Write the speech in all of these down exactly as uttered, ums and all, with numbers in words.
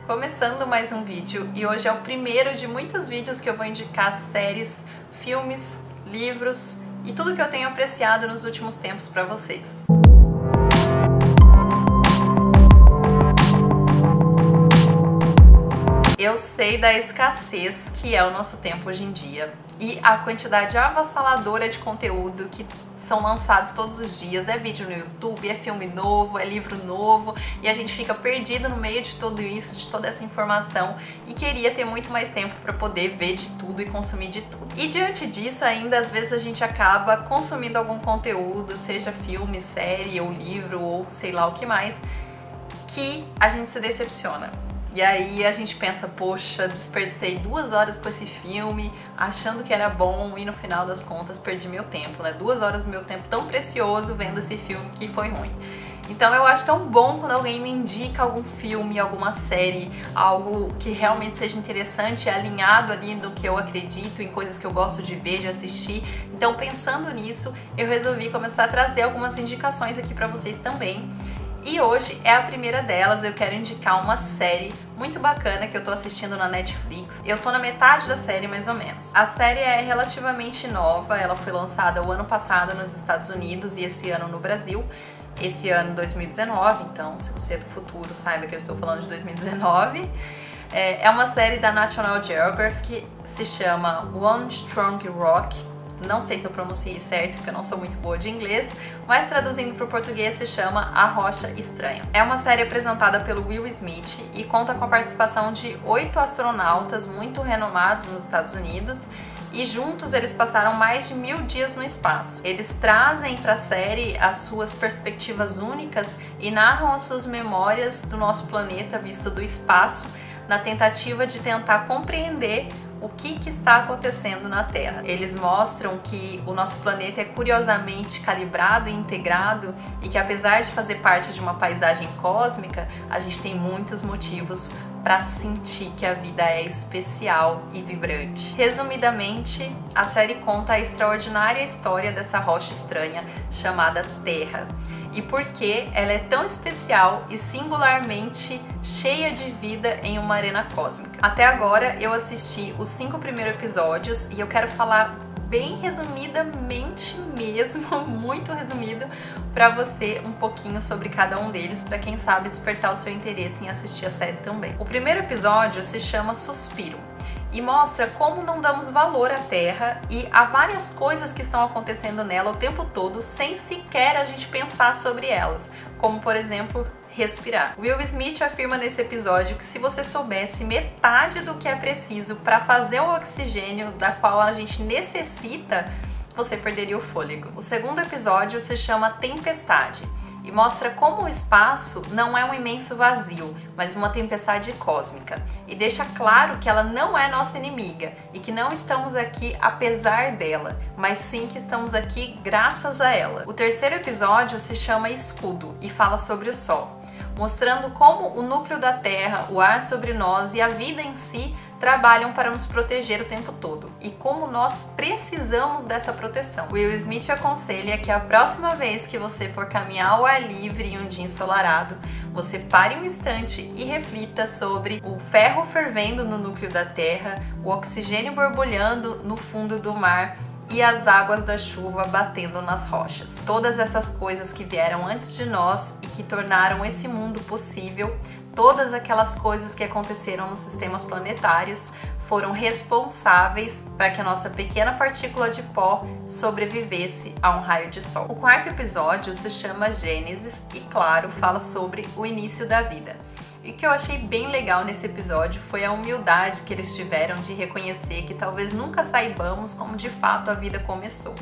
Começando mais um vídeo, e hoje é o primeiro de muitos vídeos que eu vou indicar séries, filmes, livros e tudo que eu tenho apreciado nos últimos tempos para vocês. Eu sei da escassez que é o nosso tempo hoje em dia e a quantidade avassaladora de conteúdo que são lançados todos os dias. É vídeo no YouTube, é filme novo, é livro novo e a gente fica perdido no meio de tudo isso, de toda essa informação, e queria ter muito mais tempo para poder ver de tudo e consumir de tudo. E diante disso ainda, às vezes a gente acaba consumindo algum conteúdo, seja filme, série ou livro ou sei lá o que mais, que a gente se decepciona. E aí a gente pensa, poxa, desperdicei duas horas com esse filme, achando que era bom, e no final das contas perdi meu tempo, né? Duas horas do meu tempo tão precioso vendo esse filme que foi ruim. Então eu acho tão bom quando alguém me indica algum filme, alguma série, algo que realmente seja interessante, alinhado ali no que eu acredito, em coisas que eu gosto de ver, de assistir. Então, pensando nisso, eu resolvi começar a trazer algumas indicações aqui pra vocês também. E hoje é a primeira delas. Eu quero indicar uma série muito bacana que eu tô assistindo na Netflix. Eu tô na metade da série, mais ou menos. A série é relativamente nova, ela foi lançada o ano passado nos Estados Unidos e esse ano no Brasil. Esse ano, dois mil e dezenove, então se você é do futuro, saiba que eu estou falando de dois mil e dezenove. É uma série da National Geographic, se chama One Strong Rock. Não sei se eu pronunciei certo, porque eu não sou muito boa de inglês, mas traduzindo para o português se chama A Rocha Estranha. É uma série apresentada pelo Will Smith e conta com a participação de oito astronautas muito renomados nos Estados Unidos, e juntos eles passaram mais de mil dias no espaço. Eles trazem para a série as suas perspectivas únicas e narram as suas memórias do nosso planeta visto do espaço, na tentativa de tentar compreender o que, que está acontecendo na Terra. Eles mostram que o nosso planeta é curiosamente calibrado e integrado, e que apesar de fazer parte de uma paisagem cósmica, a gente tem muitos motivos para sentir que a vida é especial e vibrante. Resumidamente, a série conta a extraordinária história dessa rocha estranha chamada Terra, e por que ela é tão especial e singularmente cheia de vida em uma arena cósmica. Até agora eu assisti os cinco primeiros episódios e eu quero falar bem resumidamente mesmo, muito resumido, para você um pouquinho sobre cada um deles, para quem sabe despertar o seu interesse em assistir a série também. O primeiro episódio se chama Suspiro e mostra como não damos valor à Terra e a várias coisas que estão acontecendo nela o tempo todo sem sequer a gente pensar sobre elas, como por exemplo respirar. Will Smith afirma nesse episódio que se você soubesse metade do que é preciso para fazer o oxigênio da qual a gente necessita, você perderia o fôlego. O segundo episódio se chama Tempestade e mostra como o espaço não é um imenso vazio, mas uma tempestade cósmica, e deixa claro que ela não é nossa inimiga e que não estamos aqui apesar dela, mas sim que estamos aqui graças a ela. O terceiro episódio se chama Escudo e fala sobre o Sol, mostrando como o núcleo da Terra, o ar sobre nós e a vida em si trabalham para nos proteger o tempo todo, e como nós precisamos dessa proteção. Will Smith aconselha que a próxima vez que você for caminhar ao ar livre em um dia ensolarado, você pare um instante e reflita sobre o ferro fervendo no núcleo da Terra, o oxigênio borbulhando no fundo do mar e as águas da chuva batendo nas rochas. Todas essas coisas que vieram antes de nós e que tornaram esse mundo possível, todas aquelas coisas que aconteceram nos sistemas planetários, foram responsáveis para que a nossa pequena partícula de pó sobrevivesse a um raio de sol. O quarto episódio se chama Gênesis e, claro, fala sobre o início da vida. E o que eu achei bem legal nesse episódio foi a humildade que eles tiveram de reconhecer que talvez nunca saibamos como de fato a vida começou.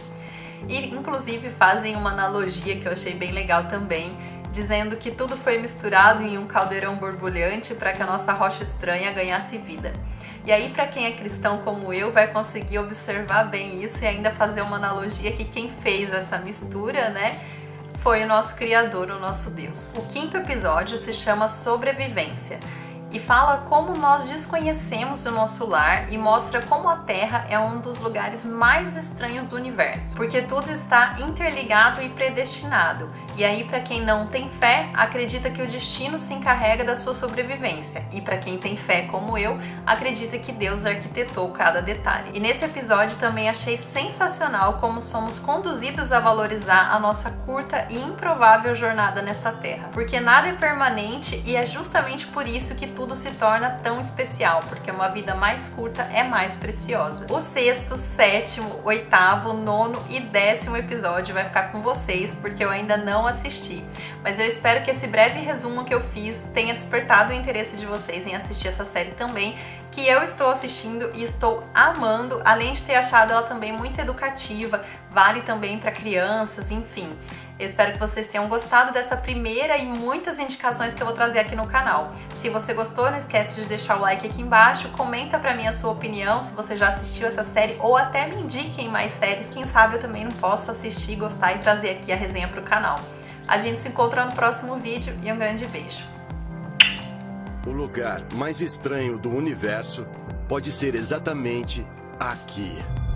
E inclusive fazem uma analogia que eu achei bem legal também, dizendo que tudo foi misturado em um caldeirão borbulhante para que a nossa rocha estranha ganhasse vida. E aí, para quem é cristão como eu, vai conseguir observar bem isso e ainda fazer uma analogia que quem fez essa mistura, né, foi o nosso Criador, o nosso Deus. O quinto episódio se chama Sobrevivência e fala como nós desconhecemos o nosso lar e mostra como a Terra é um dos lugares mais estranhos do universo, porque tudo está interligado e predestinado, E aí, para quem não tem fé, acredita que o destino se encarrega da sua sobrevivência. E para quem tem fé, como eu, acredita que Deus arquitetou cada detalhe. E nesse episódio também achei sensacional como somos conduzidos a valorizar a nossa curta e improvável jornada nesta terra. Porque nada é permanente e é justamente por isso que tudo se torna tão especial, porque uma vida mais curta é mais preciosa. O sexto, sétimo, oitavo, nono e décimo episódio vai ficar com vocês, porque eu ainda não assisti. Mas eu espero que esse breve resumo que eu fiz tenha despertado o interesse de vocês em assistir essa série também, que eu estou assistindo e estou amando, além de ter achado ela também muito educativa, vale também para crianças, enfim. Eu espero que vocês tenham gostado dessa primeira e muitas indicações que eu vou trazer aqui no canal. Se você gostou, não esquece de deixar o like aqui embaixo, comenta pra mim a sua opinião, se você já assistiu essa série ou até me indiquem mais séries, quem sabe eu também não posso assistir, gostar e trazer aqui a resenha pro canal. A gente se encontra no próximo vídeo e um grande beijo. O lugar mais estranho do universo pode ser exatamente aqui.